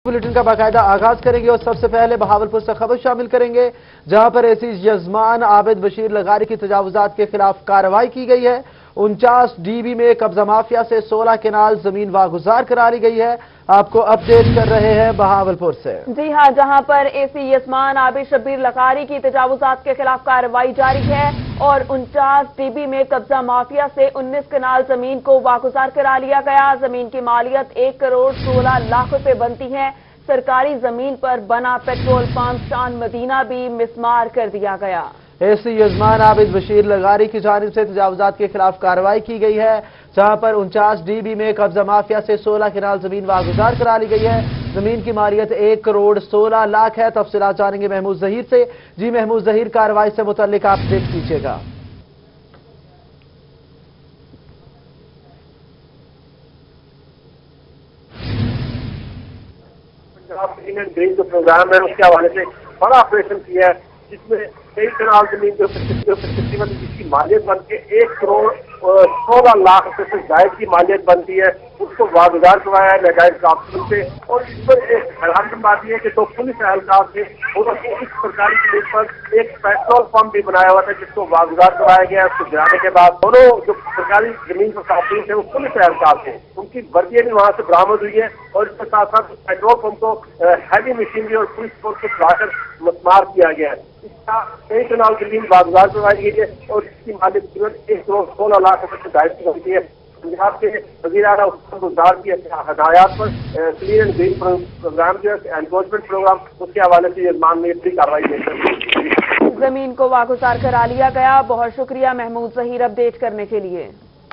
Bulletin का बाकायदा आगाज करेंगे और सबसे पहले बहावलपुर से खबर शामिल करेंगे, जहां पर एसी यजमान आबिद बशीर लगारी की तजावुजात के खिलाफ कार्रवाई की गई है। 49 डीबी में कब्जा माफिया से 16 केनाल जमीन वागुजार करा ली गई है। आपको अपडेट कर रहे हैं बहावलपुर से। जी हां, जहां पर एसी यजमान आबिद बशीर लगारी की तजावुजात के खिलाफ कार्रवाई जारी है और 49 डीबी में कब्जा माफिया से 19 केनाल जमीन को वागुजार करा लिया गया। जमीन की मालियत 1 करोड़ 16 लाख रुपए बनती है। सरकारी जमीन पर बना पेट्रोल पंप शान मदीना भी मिसमार कर दिया गया। एसी यजमान आबिद बशीर लगारी की जानिब से तजावुजात के खिलाफ कार्रवाई की गई है, जहां पर 49 डीबी में कब्जा माफिया से 16 केनाल जमीन वागुजार करा ली गई है। जमीन की मालियत 1 करोड़ 16 लाख है। तफसीलात जानेंगे महमूद जहीर से। जी महमूद जहीर, कार्रवाई से मुतल्लिक आप अपडेट कीजिएगा। ग्रीन जो प्रोग्राम है उसके हवाले से बड़ा ऑपरेशन किया है, जिसमें कई केनाल जमीन जो तकरीबन जिसकी मालियत बनती है 1 करोड़ 16 लाख रुपए से जायद की मालियत बनती है, उसको वागुजार करवाया है नजायज काबू से। और इस पर एक हैरान की बात यह है कि 2 पुलिस एहलकार थे, उन्होंने इस सरकारी जमीन पर एक पेट्रोल पंप भी बनाया हुआ था जिसको वागुजार करवाया गया। उसको गिराने के बाद दोनों जो सरकारी जमीन पर काबू थे वो पुलिस एहलकार थे, उनकी वर्दियां भी वहां से बरामद हुई है। और इसके साथ साथ पेट्रोल पंप को हैवी मशीनरी और पुलिस फोर्स को चलाकर मस्मार किया गया है। इसका कई केनाल जमीन वागुजार करवाई गई है और इसकी मालियत 1 करोड़ 16 लाख रुपए से जायद की बनती है। पंजाब के वज़ीर आला उत्तम गुलजार की हदायत पर क्लीन एंड ग्रीन प्रोग्राम जो है एनफोर्समेंट प्रोग्राम, उसके हवाले से यजमान ने अपनी कार्रवाई की। जमीन को वागुजार करा लिया गया। बहुत शुक्रिया महमूद जहीर अपडेट करने के लिए।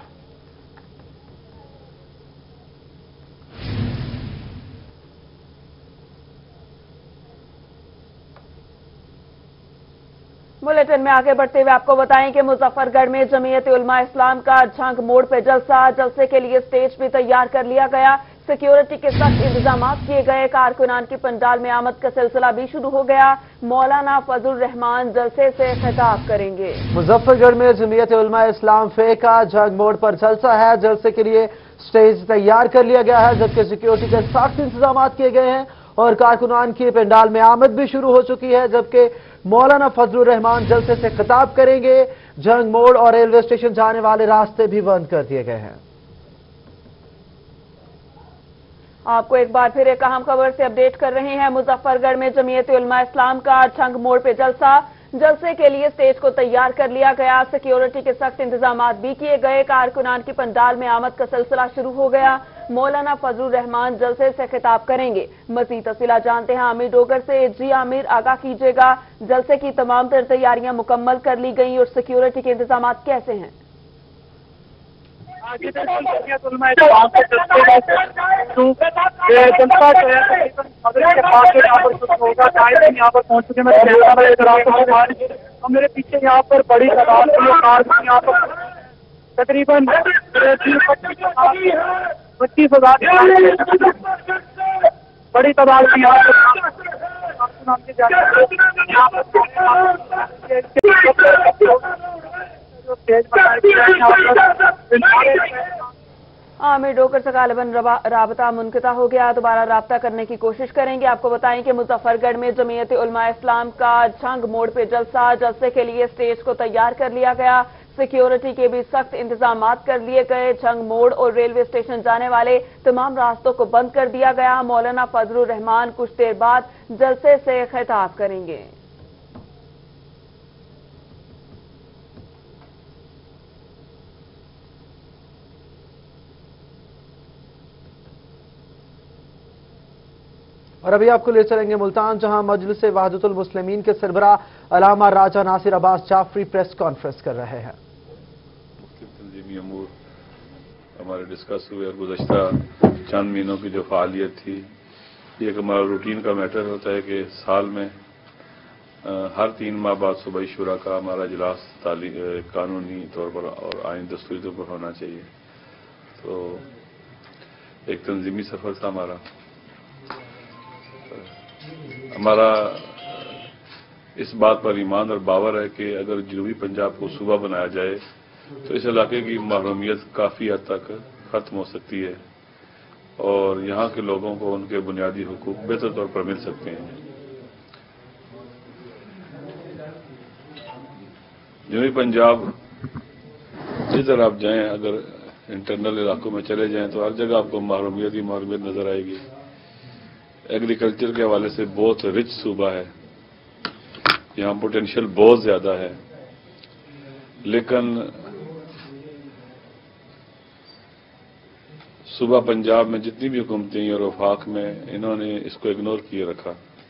बुलेटिन में आगे बढ़ते हुए आपको बताएं कि मुजफ्फरगढ़ में जमीयत उलमा इस्लाम का झंग मोड़ पे जलसे के लिए स्टेज भी तैयार कर लिया गया। सिक्योरिटी के सख्त इंतजाम किए गए। कारकुनान की पंडाल में आमद का सिलसिला भी शुरू हो गया। मौलाना फजल रहमान जलसे से खिताब करेंगे। मुजफ्फरगढ़ में जमीयत उलमा इस्लाम फे का झंग मोड़ पर जलसा है। जलसे के लिए स्टेज तैयार कर लिया गया है, जबकि सिक्योरिटी के सख्त इंतजाम किए गए हैं और कारकुनान की पंडाल में आमद भी शुरू हो चुकी है, जबकि मौलाना फजल रहमान जलसे से खिताब करेंगे। जंग मोड़ और रेलवे स्टेशन जाने वाले रास्ते भी बंद कर दिए गए हैं। आपको एक बार फिर एक अहम खबर से अपडेट कर रहे हैं। मुजफ्फरगढ़ में जमीयत उलमा इस्लाम का झंग मोड़ पे जलसे के लिए स्टेज को तैयार कर लिया गया। सिक्योरिटी के सख्त इंतजाम भी किए गए। कारकुनान की पंडाल में आमद का सिलसिला शुरू हो गया। मौलाना फजल रहमान जलसे से खिताब करेंगे। मजीद तफसीलात जानते हैं आमिर डोगर से। जी आमिर, आगाह कीजिएगा, जलसे की तमाम तर तैयारियां मुकम्मल कर ली गई और सिक्योरिटी के इंतजाम कैसे हैं? यहाँ पर पहुंच चुके हैं। मेरे पीछे यहाँ पर बड़ी तादाद में यहाँ पर तकरीबन 25,000 बड़ी तादाद में यहाँ आमिर डोकर से गालिबन राबता मुनक़ता हो गया। दोबारा राब्ता करने की कोशिश करेंगे। आपको बताएं कि मुजफ्फरगढ़ में जमीयत उलमा इस्लाम का झंग मोड़ पे जलसे के लिए स्टेज को तैयार कर लिया गया। सिक्योरिटी के भी सख्त इंतजाम कर लिए गए। झंग मोड़ और रेलवे स्टेशन जाने वाले तमाम रास्तों को बंद कर दिया गया। मौलाना फजल रहमान कुछ देर बाद जलसे से खिताब करेंगे। और अभी आपको ले चलेंगे मुल्तान, जहां मजलिस वहदतुल मुस्लिमीन के सरबराह अलामा राजा नासिर अब्बास जाफरी प्रेस कॉन्फ्रेंस कर रहे हैं। तंजीमी अमूर हमारे डिस्कस हुए और गुज़श्ता चंद महीनों की जो फ़ालियत थी, ये एक हमारा रूटीन का मैटर होता है कि साल में हर 3 माह बाद सूबाई शुरा का हमारा इजलास कानूनी तौर पर और आइन दस्तूरी तौर पर होना चाहिए। तो एक तंजीमी सफ़र था हमारा इस बात पर ईमान और बावर है कि अगर जनूबी पंजाब को सूबा बनाया जाए तो इस इलाके की महरूमियत काफ़ी हद तक ख़त्म हो सकती है। اور یہاں کے لوگوں کو ان کے بنیادی حقوق بہتر طور پر مل سکتے ہیں۔ جنوبی پنجاب جدھر آپ جائیں، اگر انٹرنل علاقوں میں چلے جائیں تو ہر جگہ آپ کو محرومیت ہی محرومیت نظر آئے گی۔ ایگریکلچر کے حوالے سے بہت رچ صوبہ ہے، یہاں پوٹینشیل بہت زیادہ ہے، لیکن صوبہ پنجاب میں جتنی بھی حکومتیں اور وفاق میں انہوں نے اس کو اگنور کیے رکھا۔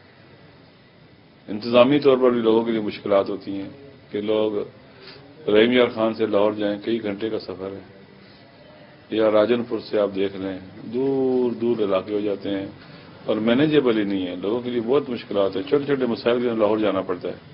انتظامی طور پر بھی لوگوں کے لیے مشکلات ہوتی ہیں کہ لوگ رحیم یار خان سے لاہور جائیں، کئی گھنٹے کا سفر ہے، یا راجن پور سے آپ دیکھ لیں، دور دور علاقے ہو جاتے ہیں اور مینیجیبل ہی نہیں ہے، لوگوں کے لیے بہت مشکلات ہیں، چھوٹے چھوٹے مسائل کے لیے لاہور جانا پڑتا ہے۔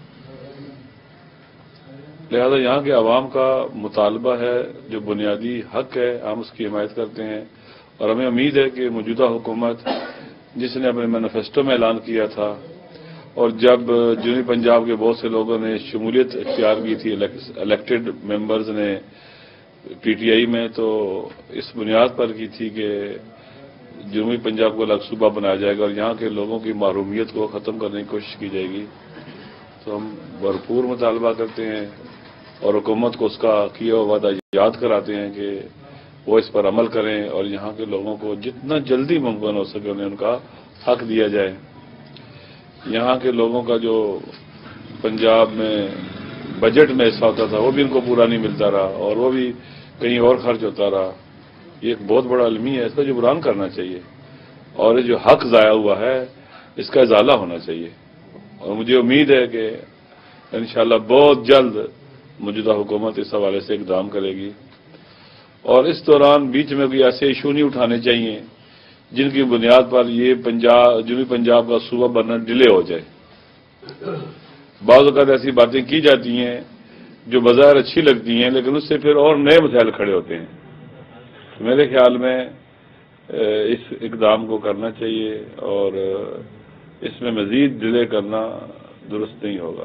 لہذا یہاں کے عوام کا مطالبہ ہے، جو بنیادی حق ہے، ہم اس کی حمایت کرتے ہیں، اور ہمیں امید ہے کہ موجودہ حکومت جس نے اپنے مینیفیسٹو میں اعلان کیا تھا، اور جب جنوبی پنجاب کے بہت سے لوگوں نے شمولیت اختیار کی تھی الیکٹڈ ممبرز نے پی ٹی آئی میں، تو اس بنیاد پر کی تھی کہ جنوبی پنجاب کو الگ صوبہ بنایا جائے گا اور یہاں کے لوگوں کی محرومیت کو ختم کرنے کی کوشش کی جائے گی۔ تو ہم بھرپور مطالبہ کرتے ہیں اور حکومت کو اس کا کیا ہوا وعدہ یاد کراتے ہیں کہ وہ اس پر عمل کریں اور یہاں کے لوگوں کو جتنا جلدی ممکن ہو سکے انہیں ان کا حق دیا جائے۔ یہاں کے لوگوں کا جو پنجاب میں بجٹ میں حصہ ہوتا تھا وہ بھی ان کو پورا نہیں ملتا رہا، اور وہ بھی کہیں اور خرچ ہوتا رہا۔ یہ ایک بہت بڑا المی ہے، اس کا جبران کرنا چاہیے، اور یہ جو حق ضائع ہوا ہے اس کا ازالہ ہونا چاہیے، اور مجھے امید ہے کہ انشاءاللہ بہت جلد موجودہ حکومت اس حوالے سے اقدام کرے گی، اور اس دوران بیچ میں کوئی ایسے ایشو نہیں اٹھانے چاہیے جن کی بنیاد پر یہ جنوبی پنجاب کا صوبہ بننا ڈیلے ہو جائے۔ بعض اوقات ایسی باتیں کی جاتی ہیں جو بظاہر اچھی لگتی ہیں، لیکن اس سے پھر اور نئے مسائل کھڑے ہوتے ہیں۔ میرے خیال میں اس اقدام کو کرنا چاہیے، اور اس میں مزید ڈیلے کرنا درست نہیں ہوگا۔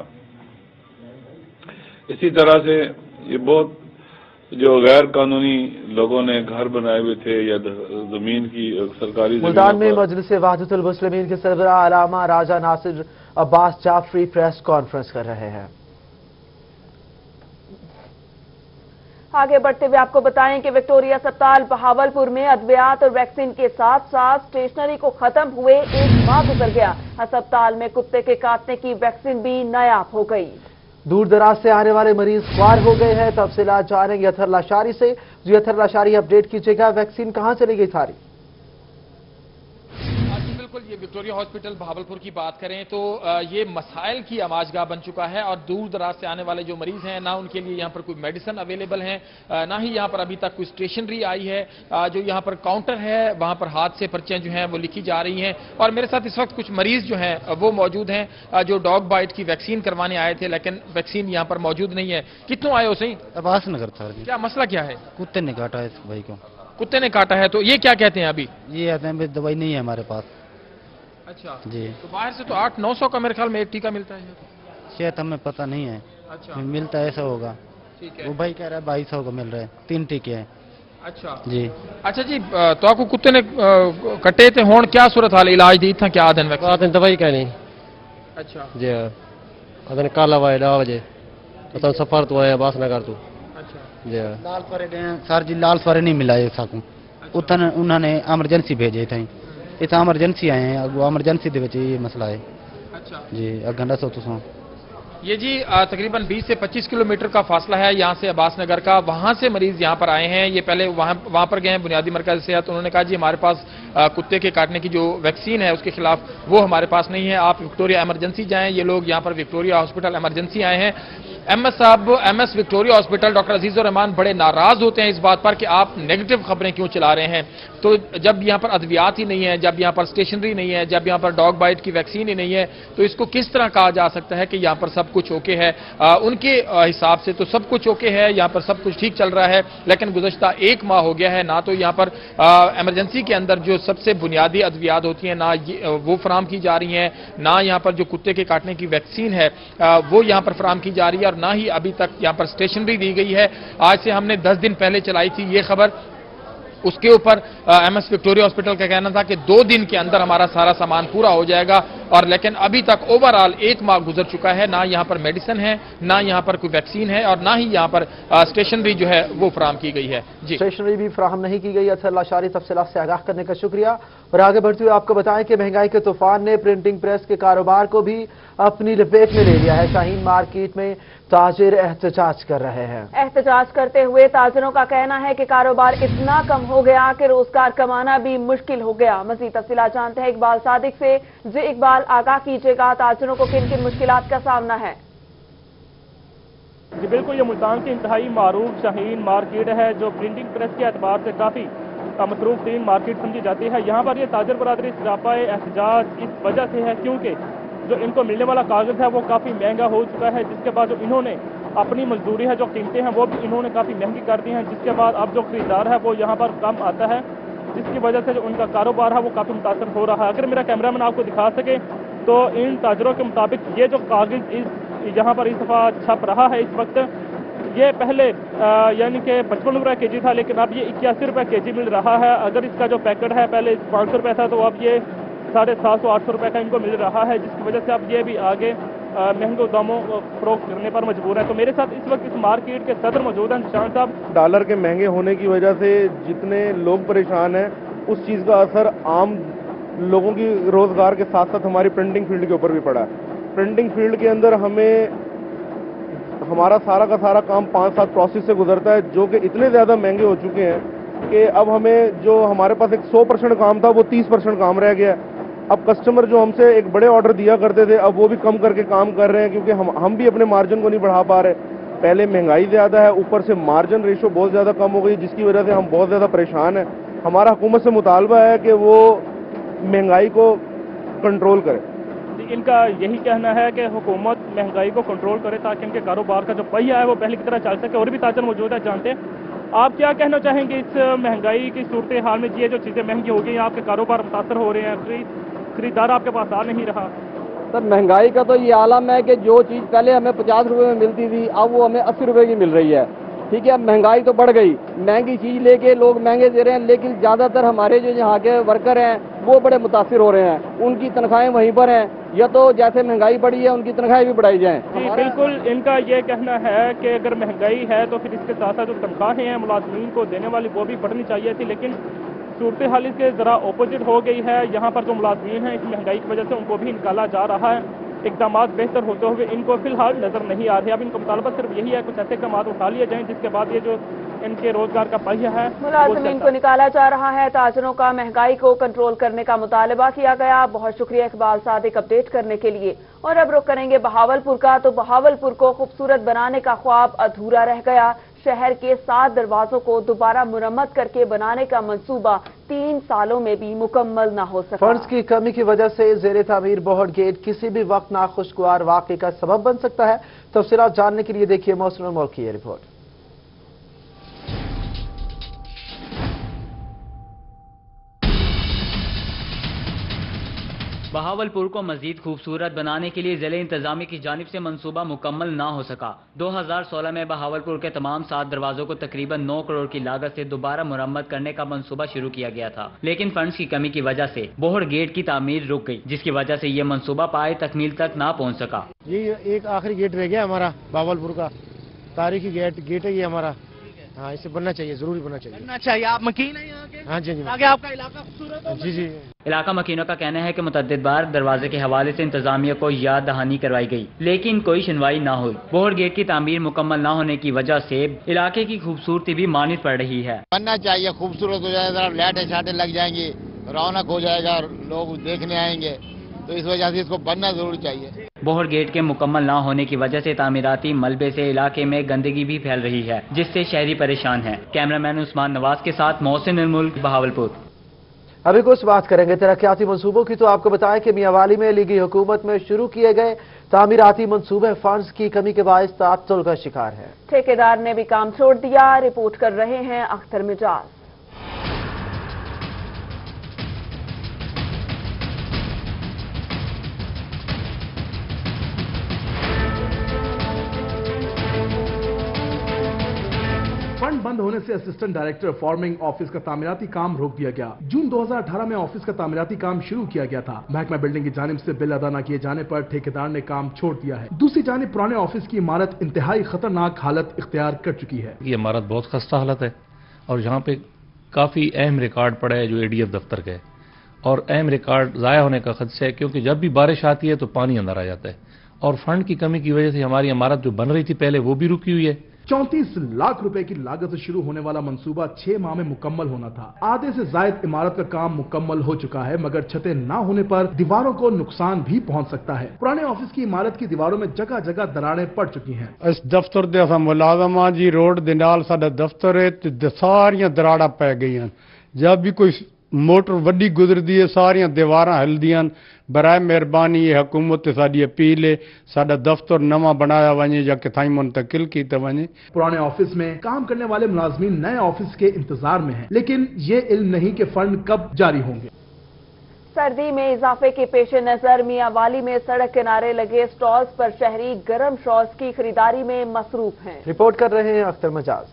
اسی طرح سے یہ بہت جو غیر قانونی لوگوں نے گھر بنائے ہوئے تھے یا زمین کی سرکاری ملتان میں مجلس وحدت المسلمین کے سربراہ علامہ راجہ ناصر عباس جعفری پریس کانفرنس کر رہے ہیں۔ آگے بڑھتے ہوئے آپ کو بتائیں کہ وکٹوریہ اسپتال بہاولپور میں ادویات اور ویکسین کے ساتھ ساتھ اسٹیشنری کو ختم ہوئے 1 ماہ گزر گیا۔ اسپتال میں کتے کے کاٹنے کی ویکسین بھی نایاب ہو گئی۔ دور دراز سے آنے والے مریض خوار ہو گئے ہیں، تفصیلات جانیں گے اطہر لاشاری سے۔ جی اطہر لاشاری، اپڈیٹ کیجیے گا، ویکسین کہاں چلی گئی ساری؟ بالکل، یہ وکٹوریہ ہاسپٹل بہاولپور کی بات کریں تو یہ مسائل کی آماجگاہ بن چکا ہے، اور دور دراز سے آنے والے جو مریض ہیں نہ ان کے لیے یہاں پر کوئی میڈیسن اویلیبل ہے، نہ ہی یہاں پر ابھی تک کوئی اسٹیشنری آئی ہے۔ جو یہاں پر کاؤنٹر ہے وہاں پر ہاتھ سے پرچیاں جو ہیں وہ لکھی جا رہی ہیں، اور میرے ساتھ اس وقت کچھ مریض جو ہیں وہ موجود ہیں جو ڈاگ بائٹ کی ویکسین کروانے آئے تھے، لیکن ویکسین یہاں پر موجود نہیں ہے۔ کتوں آئے ہو صحیح؟ عباس نگر تھا۔ کیا مسئلہ کیا ہے؟ کتے نے کاٹا ہے اس بھائی کو۔ کتے نے کاٹا ہے، تو یہ کیا کہتے ہیں ابھی؟ یہ آتے ہیں دوائی نہیں ہے ہمارے پاس۔ اچھا جی، تو باہر سے تو 800-900 کا میرے خیال میں ایک ٹیکہ ملتا ہے۔ شاید ہمیں پتہ نہیں ہے، اچھا ملتا ایسا ہوگا۔ ٹھیک ہے، وہ بھائی کہہ رہا ہے 2200 کا مل رہا ہے، 3 ٹیکے ہیں۔ اچھا جی اچھا جی، تو آپ کو کتے نے کٹے تھے، ہون کیا صورت حال علاج دی تھا کیا آدھن ویکسین؟ آدھن دوائی کا نہیں اچھا جی ہاں، آدھن کالا وائے ڈا وجے اتن سفر تو آیا باس نگر تو اچھا جی ہاں لال سوارے گئے سر جی، لال سوارے نہیں ملا ہے ساکوں، اتن انہوں نے ایمرجنسی بھیجے تھے، اتنا ایمرجنسی آئے ہیں، وہ ایمرجنسی دے وچ یہ مسئلہ ہے اچھا جی۔ اگنڈا سو تسوں یہ جی تقریباً 20 سے 25 کلومیٹر کا فاصلہ ہے یہاں سے عباس نگر کا، وہاں سے مریض یہاں پر آئے ہیں۔ یہ پہلے وہاں پر گئے ہیں بنیادی مرکز صحت، انہوں نے کہا جی ہمارے پاس کتے کے کاٹنے کی جو ویکسین ہے اس کے خلاف وہ ہمارے پاس نہیں ہے، آپ وکٹوریہ ایمرجنسی جائیں۔ یہ لوگ یہاں پر وکٹوریہ ہاسپٹل ایمرجنسی آئے ہیں۔ ایم ایس صاحب، M S Victoria hospital doctor Aziz Urrahman بڑے ناراض ہوتے ہیں اس بات پر کہ آپ نیگیٹو خبریں کیوں چلا رہے ہیں، تو جب یہاں پر ادویات ہی نہیں ہے، جب یہاں پر اسٹیشنری نہیں ہے، جب یہاں پر ڈاگ بائٹ کی ویکسین ہی نہیں ہے، تو اس کو کس طرح کہا جا سکتا ہے کہ یہاں پر سب کچھ اوکے ہے؟ ان کے حساب سے تو سب کچھ اوکے ہے، یہاں پر سب کچھ ٹھیک چل رہا ہے، لیکن گزشتہ 1 ماہ ہو گیا ہے، نہ تو یہاں پر ایمرجنسی کے اندر جو سب سے بنیادی ادویات ہوتی ہیں نہ وہ فراہم کی جا رہی ہیں، نہ یہاں پر جو کتے کے کاٹنے کی ویکسین ہے وہ یہاں پر فراہم کی جا رہی ہے، اور نہ ہی ابھی تک یہاں پر اسٹیشنری دی گئی ہے۔ آج سے ہم نے 10 دن پہلے چلائی تھی یہ خبر، उसके ऊपर MS विक्टोरिया हॉस्पिटल का कहना था कि 2 दिन के अंदर हमारा सारा सामान पूरा हो जाएगा, और लेकिन अभी तक ओवरऑल 1 माह गुजर चुका है, ना यहाँ पर मेडिसिन है, ना यहाँ पर कोई वैक्सीन है, और ना ही यहाँ पर स्टेशनरी जो है वो फराहम की गई है। जी, स्टेशनरी भी फराहम नहीं की गई। अच्छा लाशारी तफसीलात से आगाह करने का शुक्रिया। और आगे बढ़ते हुए आपको बताएं कि महंगाई के तूफान ने प्रिंटिंग प्रेस के कारोबार को भी अपनी लपेट में ले लिया है। शाहीन मार्केट में ताजिर एहतजाज कर रहे हैं। एहतजाज करते हुए ताजिरों का कहना है कि कारोबार इतना कम हो गया कि रोजगार कमाना भी मुश्किल हो गया। मजीद तफसीलात जानते हैं इकबाल सादिक से। जी इकबाल, आगाह कीजिएगा, ताजिरों को किन किन मुश्किलात का सामना है? जी बिल्कुल, ये मुल्तान की इंतहाई मारूफ शाहीन मार्केट है, जो प्रिंटिंग प्रेस के एतबार से काफ़ी मसरूफ तीन मार्केट समझी जाती है। यहाँ पर ये ताजर बरादरी सरापाए एहतजाज इस वजह से है क्योंकि जो इनको मिलने वाला कागज़ है वो काफ़ी महंगा हो चुका है, जिसके बाद जो इन्होंने अपनी मजदूरी है, जो कीमतें हैं वो भी इन्होंने काफ़ी महंगी कर दी हैं, जिसके बाद अब जो खरीदार है वो यहाँ पर कम आता है, जिसकी वजह से जो उनका कारोबार है वो काफ़ी मुतासर हो रहा है। अगर मेरा कैमरामैन आपको दिखा सके तो इन ताजरों के मुताबिक ये जो कागज़ यहाँ पर इस दफ़ा छप रहा है इस वक्त, ये पहले यानी कि 55 रुपये के जी था, लेकिन अब ये 81 रुपये के जी मिल रहा है। अगर इसका जो पैकेट है पहले 500 रुपये था, तो अब ये 750-800 रुपये का इनको मिल रहा है, जिसकी वजह से अब ये भी आगे महंगे दामों फरोख्त करने पर मजबूर है। तो मेरे साथ इस वक्त इस मार्केट के सदर मौजूद हैं निशान साहब। डॉलर के महंगे होने की वजह से जितने लोग परेशान हैं, उस चीज़ का असर आम लोगों की रोज़गार के साथ साथ हमारी प्रिंटिंग फील्ड के ऊपर भी पड़ा है। प्रिंटिंग फील्ड के अंदर हमारा सारा का सारा काम 5-7 प्रोसेस से गुजरता है, जो कि इतने ज़्यादा महंगे हो चुके हैं कि अब हमें जो हमारे पास एक 100% काम था वो 30% काम रह गया। अब कस्टमर जो हमसे एक बड़े ऑर्डर दिया करते थे, अब वो भी कम करके काम कर रहे हैं, क्योंकि हम भी अपने मार्जिन को नहीं बढ़ा पा रहे। पहले महंगाई ज़्यादा है, ऊपर से मार्जिन रेशो बहुत ज़्यादा कम हो गई, जिसकी वजह से हम बहुत ज़्यादा परेशान हैं। हमारा हुकूमत से मुतालबा है कि वो महंगाई को कंट्रोल करे। इनका यही कहना है कि हुकूमत महंगाई को कंट्रोल करे ताकि इनके कारोबार का जो पहिया है वो पहले की तरह चल सके। और भी ताजर मौजूद है, जानते हैं आप क्या कहना चाहेंगे इस महंगाई की सूरत हाल में? ये जो चीज़ें महंगी हो गई, आपके कारोबार मुतासर हो रहे हैं, खरीदार आपके पास आ नहीं रहा। सर महंगाई का तो ये आलम है कि जो चीज़ पहले हमें 50 रुपये में मिलती थी, अब वो हमें 80 रुपये की मिल रही है। ठीक है, अब महंगाई तो बढ़ गई, महंगी चीज़ लेके लोग महंगे दे रहे हैं, लेकिन ज़्यादातर हमारे जो यहाँ के वर्कर हैं वो बड़े मुतासिर हो रहे हैं। उनकी तनख्वाहें वहीं पर हैं, या तो जैसे महंगाई बढ़ी है उनकी तनख्वाहें भी बढ़ाई जाएं। जी बिल्कुल, इनका ये कहना है कि अगर महंगाई है तो फिर इसके साथ साथ जो तनख्वाहें हैं मुलाजमीन को देने वाली वो भी बढ़नी चाहिए थी, लेकिन सूरत हाल इसके ज़रा अपोजिट हो गई है। यहाँ पर जो मुलाजमीन हैं इस महंगाई की वजह से उनको भी निकाला जा रहा है। इकदाम बेहतर होते हुए इनको फिलहाल नजर नहीं आ रहे। अब इनका मुतालबा सिर्फ यही है कुछ ऐसे इकदाम उठा लिए जाएं जिसके बाद ये जो इनके रोजगार का पहिया है मुलाजमीन को निकाला जा रहा है। ताजरों का महंगाई को कंट्रोल करने का मुतालबा किया गया। बहुत शुक्रिया इकबाल सादिक अपडेट करने के लिए। और अब रुख करेंगे बहावलपुर का। तो बहावलपुर को खूबसूरत बनाने का ख्वाब अधूरा रह गया। शहर के 7 दरवाजों को दोबारा मुरम्मत करके बनाने का मंसूबा 3 सालों में भी मुकम्मल न हो सका। फंड्स की कमी की वजह से ज़ेरे तामीर बोहड़ गेट किसी भी वक्त नाखुशगवार वाक़े का सबब बन सकता है। तफसीलात जानने के लिए देखिए मौसम मौल की ये रिपोर्ट। बहावलपुर को मजीद खूबसूरत बनाने के लिए जिले इंतजामी की जानिब से मंसूबा मुकम्मल ना हो सका। 2016 में बहावलपुर के तमाम 7 दरवाजों को तकरीबन 9 करोड़ की लागत से दोबारा मुरम्मत करने का मंसूबा शुरू किया गया था, लेकिन फंड्स की कमी की वजह से बोहड़ गेट की तामीर रुक गई, जिसकी वजह से ये मंसूबा पाए तकमील तक ना पहुँच सका। ये एक आखिरी गेट रह गया हमारा बहावलपुर का, तारीखी गेट है ये हमारा। हाँ, इसे बनना चाहिए, जरूरी बनना चाहिए। आप मकीन है यहाँ के? हाँ जी, आगे आपका इलाका खूबसूरत हो? जी जी। इलाका मकीनों का कहना है कि मुतअद्दिद बार दरवाजे के हवाले से इंतजामिया को याद दहानी करवाई गई, लेकिन कोई सुनवाई ना हुई। बोहड़ गेट की तामीर मुकम्मल ना होने की वजह से इलाके की खूबसूरती भी मानित पड़ रही है। बनना चाहिए, खूबसूरत हो जाएगा, लाइटें शाटें लग जाएंगी, रौनक हो जाएगा, लोग देखने आएंगे, तो इस वजह से इसको बनना जरूर चाहिए। बोहड़ गेट के मुकम्मल ना होने की वजह से तामीराती मलबे से इलाके में गंदगी भी फैल रही है, जिससे शहरी परेशान हैं। कैमरामैन उस्मान नवाज के साथ मोहसिन उल-मुल्क, बहावलपुर। अभी कुछ बात करेंगे तरक्याती मंसूबों की। तो आपको बताएं कि मियांवाली में लीगी हुकूमत में शुरू किए गए तामीराती मंसूबे फंड्स की कमी के बायस तात्तुल का शिकार है। ठेकेदार ने भी काम छोड़ दिया। रिपोर्ट कर रहे हैं अख्तर मिजाज। फंड बंद बंद होने से असिस्टेंट डायरेक्टर फार्मिंग ऑफिस का तामीराती काम रोक दिया गया। जून 2018 में ऑफिस का तामीराती काम शुरू किया गया था। महकमा बिल्डिंग की जानिब से बिल अदा न किए जाने पर ठेकेदार ने काम छोड़ दिया है। दूसरी जानिब पुराने ऑफिस की इमारत इंतहाई खतरनाक हालत इख्तियार कर चुकी है। ये इमारत बहुत खस्ता हालत है और यहाँ पे काफी अहम रिकॉर्ड पड़ा है जो एडीएफ दफ्तर का है, और अहम रिकॉर्ड ज़ाया होने का खदशा है क्योंकि जब भी बारिश आती है तो पानी अंदर आ जाता है और फंड की कमी की वजह से हमारी इमारत जो बन रही थी पहले वो भी रुकी हुई है। 34 लाख रुपए की लागत से शुरू होने वाला मंसूबा 6 माह में मुकम्मल होना था। आधे से ज्यादा इमारत का काम मुकम्मल हो चुका है, मगर छतें ना होने पर दीवारों को नुकसान भी पहुंच सकता है। पुराने ऑफिस की इमारत की दीवारों में जगह जगह दरारें पड़ चुकी हैं। इस दफ्तर दे असां मुलाजम हां जी, रोड दे नाल साडा दफ्तर है ते सारियां दराड़ा पै गईयां। जब भी कोई मोटर वड्डी गुजरदी है सारियां दीवारां हिलदियां। बराए मेहरबानी ये हुकूमत ते साडी अपील है साडा दफ्तर नवा बनाया वने या किथाई मुंतकिल कीता वने। पुराने ऑफिस में काम करने वाले मुलाजमीन नए ऑफिस के इंतजार में हैं, लेकिन ये इल्म नहीं कि फंड कब जारी होंगे। सर्दी में इजाफे के पेश नजर मियांवाली में सड़क किनारे लगे स्टॉल्स पर शहरी गर्म शॉल्स की खरीदारी में मसरूफ हैं। रिपोर्ट कर रहे हैं अख्तर मजाज।